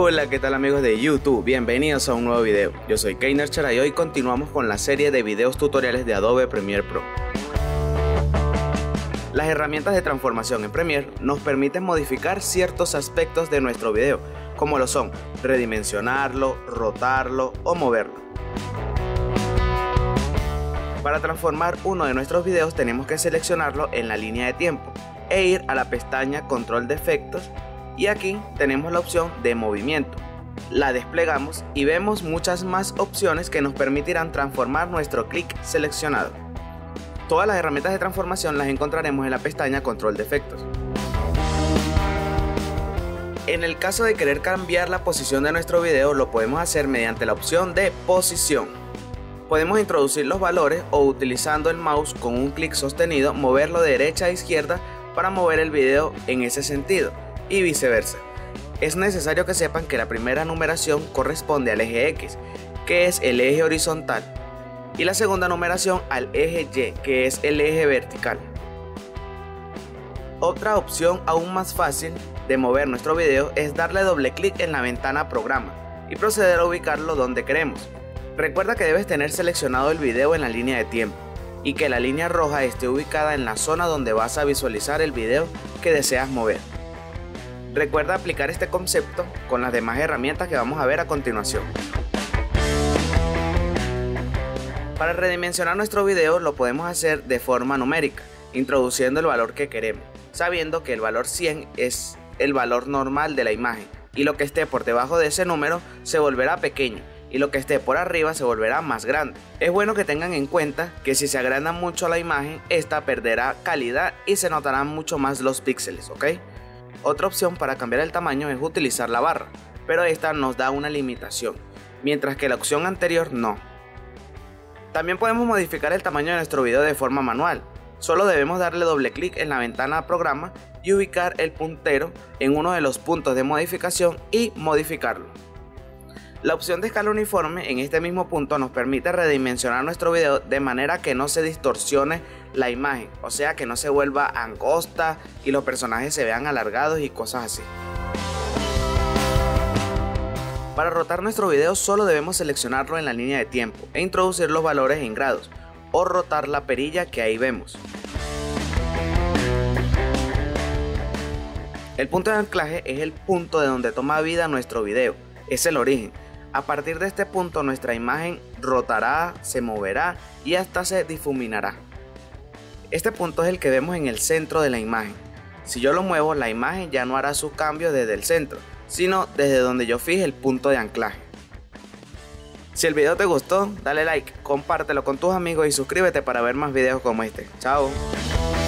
Hola, ¿qué tal amigos de YouTube? Bienvenidos a un nuevo video. Yo soy Keiner Chara y hoy continuamos con la serie de videos tutoriales de Adobe Premiere Pro. Las herramientas de transformación en Premiere nos permiten modificar ciertos aspectos de nuestro video, como lo son redimensionarlo, rotarlo o moverlo. Para transformar uno de nuestros videos tenemos que seleccionarlo en la línea de tiempo e ir a la pestaña Control de Efectos, y aquí tenemos la opción de movimiento. La desplegamos y vemos muchas más opciones que nos permitirán transformar nuestro clic seleccionado. Todas las herramientas de transformación las encontraremos en la pestaña Control de Efectos. En el caso de querer cambiar la posición de nuestro video, lo podemos hacer mediante la opción de posición. Podemos introducir los valores o utilizando el mouse con un clic sostenido moverlo de derecha a izquierda para mover el video en ese sentido y viceversa. Es necesario que sepan que la primera numeración corresponde al eje X, que es el eje horizontal, y la segunda numeración al eje Y, que es el eje vertical. Otra opción aún más fácil de mover nuestro video es darle doble clic en la ventana Programa y proceder a ubicarlo donde queremos. Recuerda que debes tener seleccionado el video en la línea de tiempo y que la línea roja esté ubicada en la zona donde vas a visualizar el video que deseas mover. Recuerda aplicar este concepto con las demás herramientas que vamos a ver a continuación. Para redimensionar nuestro video lo podemos hacer de forma numérica, introduciendo el valor que queremos, sabiendo que el valor 100 es el valor normal de la imagen y lo que esté por debajo de ese número se volverá pequeño y lo que esté por arriba se volverá más grande. Es bueno que tengan en cuenta que si se agranda mucho la imagen, esta perderá calidad y se notarán mucho más los píxeles, ¿ok? Otra opción para cambiar el tamaño es utilizar la barra, pero esta nos da una limitación, mientras que la opción anterior no. También podemos modificar el tamaño de nuestro video de forma manual. Solo debemos darle doble clic en la ventana Programa y ubicar el puntero en uno de los puntos de modificación y modificarlo. La opción de escala uniforme en este mismo punto nos permite redimensionar nuestro video de manera que no se distorsione la imagen, o sea que no se vuelva angosta y los personajes se vean alargados y cosas así. Para rotar nuestro video solo debemos seleccionarlo en la línea de tiempo e introducir los valores en grados o rotar la perilla que ahí vemos. El punto de anclaje es el punto de donde toma vida nuestro video, es el origen. A partir de este punto nuestra imagen rotará, se moverá y hasta se difuminará. Este punto es el que vemos en el centro de la imagen. Si yo lo muevo, la imagen ya no hará su cambio desde el centro, sino desde donde yo fije el punto de anclaje. Si el video te gustó, dale like, compártelo con tus amigos y suscríbete para ver más videos como este. Chao.